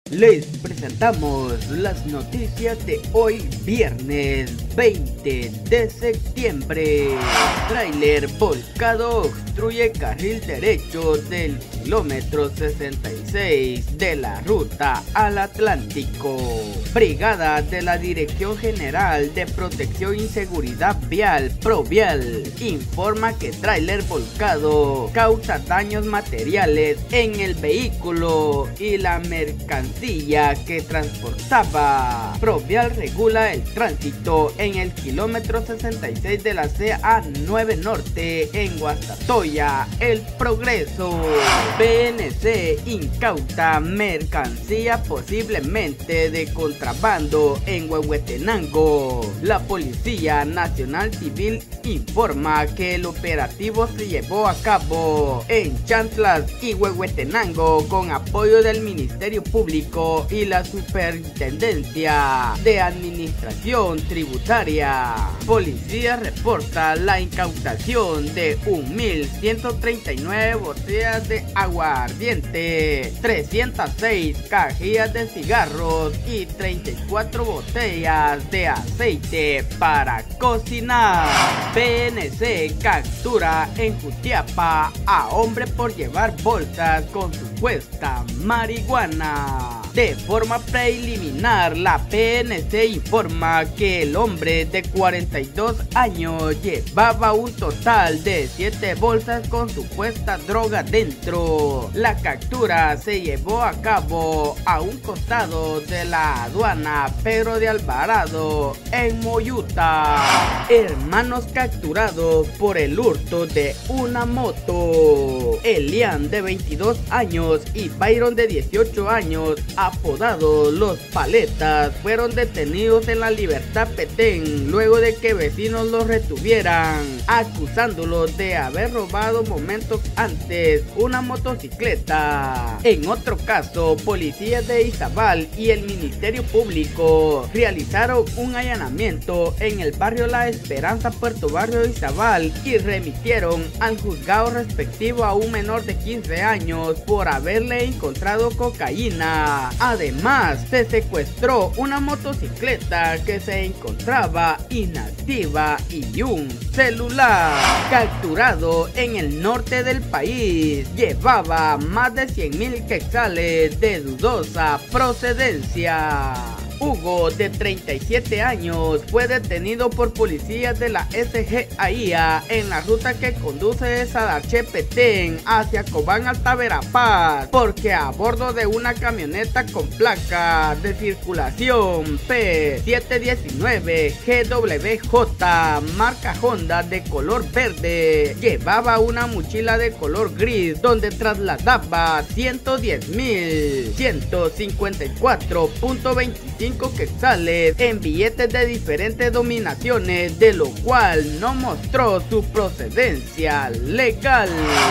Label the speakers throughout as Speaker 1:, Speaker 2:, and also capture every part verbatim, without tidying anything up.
Speaker 1: Les presentamos las noticias de hoy, viernes veinte de septiembre. Tráiler volcado obstruye carril derecho del kilómetro sesenta y seis de la ruta al Atlántico. Brigada de la Dirección General de Protección y Seguridad Vial, Provial, informa que tráiler volcado causa daños materiales en el vehículo y la mercancía que transportaba. Provial regula el tránsito en el kilómetro sesenta y seis de la C A nueve Norte en Guastatoya, El Progreso. B N C incauta mercancía posiblemente de contrabando en Huehuetenango. La Policía Nacional Civil informa que el operativo se llevó a cabo en Chantlas y Huehuetenango con apoyo del Ministerio Público y la Superintendencia de Administración Tributaria. Policía reporta la incautación de mil ciento treinta y nueve botellas de aguardiente, trescientas seis cajillas de cigarros y treinta y cuatro botellas de aceite para cocinar. B N C captura en Jutiapa a hombre por llevar bolsas con supuesta marihuana. De forma preliminar, la P N C informa que el hombre de cuarenta y dos años llevaba un total de siete bolsas con supuesta droga dentro. La captura se llevó a cabo a un costado de la aduana Pedro de Alvarado en Moyuta. Hermanos capturados por el hurto de una moto. Elian, de veintidós años, y Byron, de dieciocho años, apodados Los Paletas, fueron detenidos en la Libertad Petén luego de que vecinos los retuvieran, acusándolos de haber robado momentos antes una motocicleta. En otro caso, policías de Izabal y el Ministerio Público realizaron un allanamiento en el barrio La Esperanza, Puerto Barrio de Izabal, y remitieron al juzgado respectivo a un menor de quince años por haberle encontrado cocaína. Además, se secuestró una motocicleta que se encontraba inactiva y un celular. Capturado en el norte del país, llevaba más de cien mil quetzales de dudosa procedencia. Hugo, de treinta y siete años, fue detenido por policías de la S G A I A en la ruta que conduce de Sadache Petén hacia Cobán Alta Verapaz, porque a bordo de una camioneta con placa de circulación P siete diecinueve G W J marca Honda de color verde, llevaba una mochila de color gris donde trasladaba ciento diez mil ciento cincuenta y cuatro punto veinticinco quetzales en billetes de diferentes denominaciones, de lo cual no mostró su procedencia legal.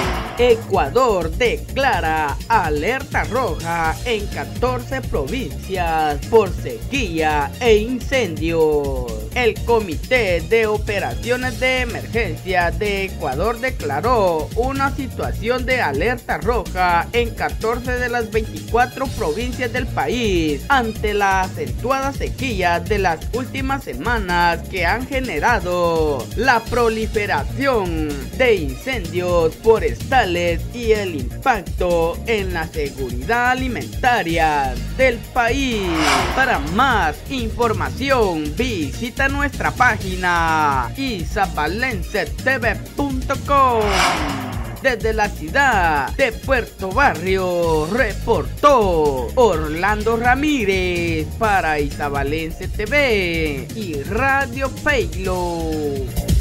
Speaker 1: Ecuador declara alerta roja en catorce provincias por sequía e incendios. El Comité de Operaciones de Emergencia de Ecuador declaró una situación de alerta roja en catorce de las veinticuatro provincias del país ante la acentuada sequía de las últimas semanas que han generado la proliferación de incendios forestales y el impacto en la seguridad alimentaria del país. Para más información, visita nuestra página izabalense t v punto com. Desde la ciudad de Puerto Barrio, reportó Orlando Ramírez para Izabalense T V y Radio Peilo.